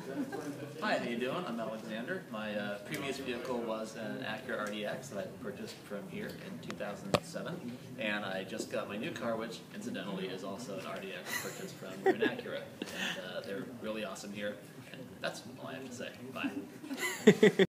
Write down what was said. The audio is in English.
Hi, how you doing? I'm Alexander. My previous vehicle was an Acura RDX that I purchased from here in 2007, and I just got my new car, which incidentally is also an RDX purchased from an Acura. And they're really awesome here, and that's all I have to say. Bye.